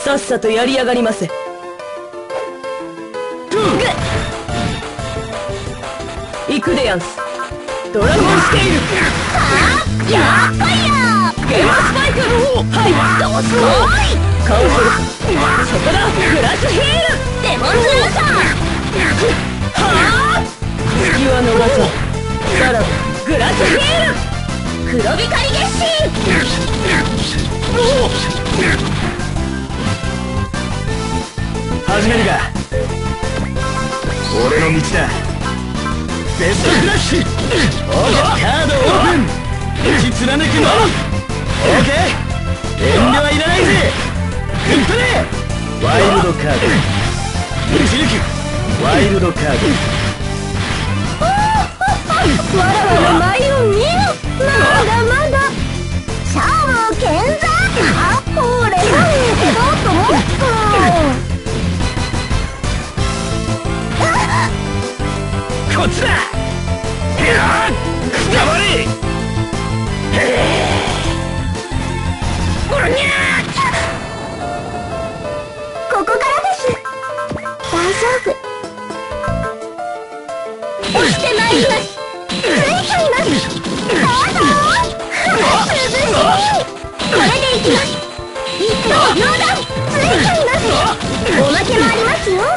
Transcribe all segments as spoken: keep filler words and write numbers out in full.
さっさとやりやがりませ。行くでやんす。ドラゴンスケール。 はあ、やっぱりやゲームスパイク。はい、 どうすごいかわせる。そこだ、グラスヒール。 デモンズーサーはあ、 隙は逃さん。さらばグラスヒール。 黒光り月神始めるが俺の道だ。ベストフラッシュ。オーケー、カードオープン。打ち貫くのみ。オーケー、遠慮はいらないぜ。振っ張れ。ワイルドカード。打ち抜くワイルドカード。 わらわの舞を見よ。まだまだ勝負健在。あ、これがもっともっとこっちだ。いやー、くたばれ。おらにゃここからです。大丈夫。押してまいります。ついちゃいます。どうぞ。涼しい。これでいきます。一刀両断。ついちゃいます。おまけもありますよ。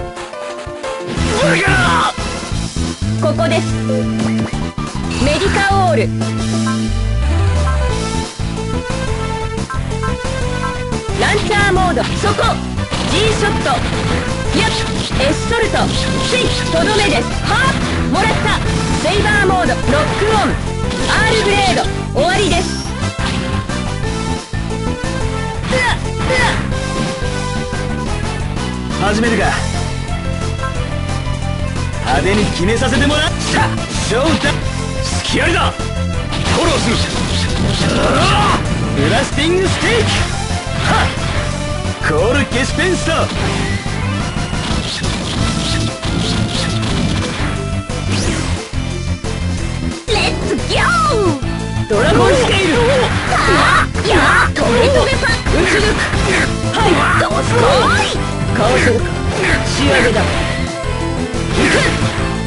ここです。メディカオール。ランチャーモード。そこ G ショット。やっ、エスソルト。スイとどめです。はあ、もらった。セイバーモード。ロックオン。アールグレード。終わりです。うわうわ、 始めるが派手に決めさせてもらった。勝負だ。隙ありだ。フォローする。ブラスティングステーキ。はっ、コールケスペンスト。 レッツギョー。 ドラゴンスケール。 はあ、やトゲトゲパン。 打ち抜く。はい、 どうすごい。 かわせるか。仕上げだ。行く。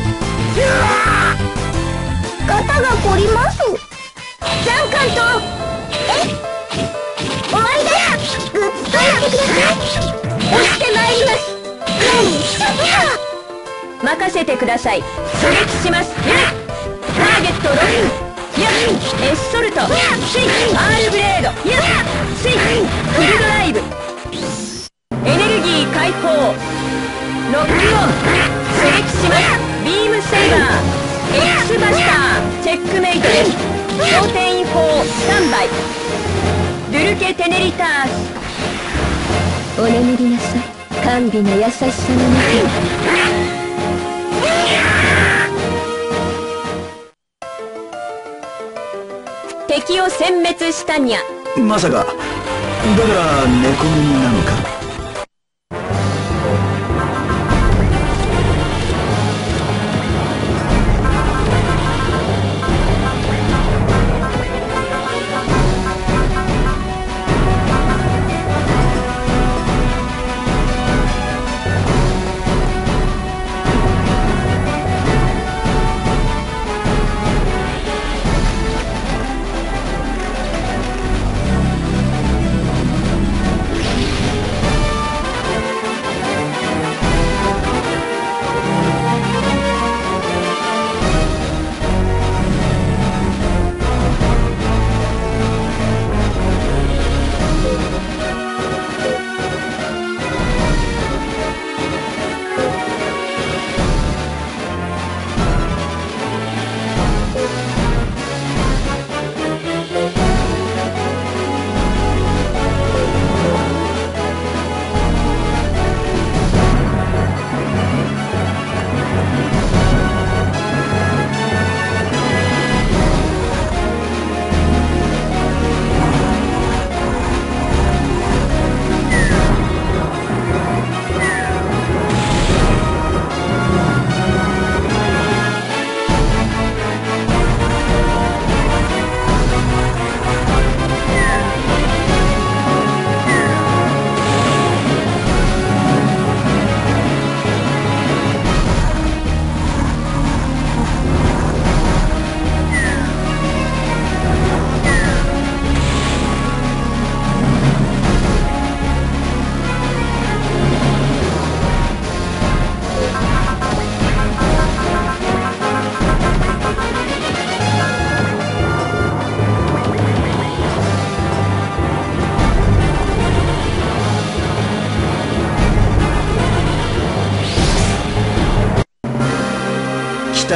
肩が凝ります。三冠とえ終わりだ。グッとやってください。押してまいります。何しちゃった。 任せてください。狙撃します。ターゲットロック。やっ、エスソルト。スイッ、アールブレード。やっ、スイッ、フルドライブ。エネルギー解放。ロックオン。狙撃します。ビームセイバー。X バスター。チェックメイトです。焦点砲スタンバイ。ルルケテネリタース。お眠りなさい。甘美な優しさの中に。敵を殲滅したにゃ。 まさかだから猫耳なのか。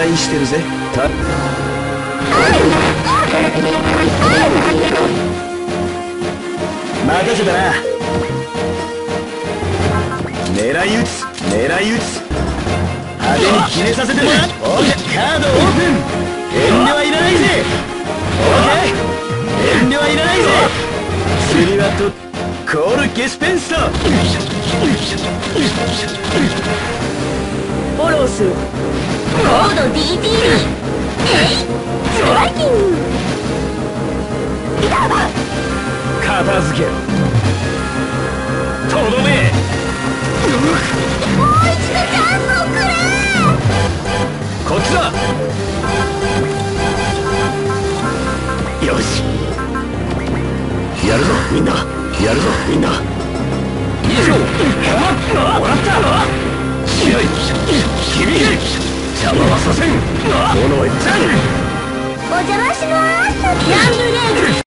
愛してるぜ。た任せたな。狙い撃つ狙い撃つ派手に決めさせてもらう。オーケー、カードオープン。遠慮はいらないぜ。オーケー、遠慮はいらないぜ。釣りはとコールゲスペンスト。 フォローする。 コード ディーティー えいストライキング片付けろ。とどめ。 もう一度チャンスをくれ。 こっちだ。よし、やるぞみんな、やるぞみんな。以上、もらった。強い君邪魔はさせん。このちゃんお邪魔します。ヤンブレード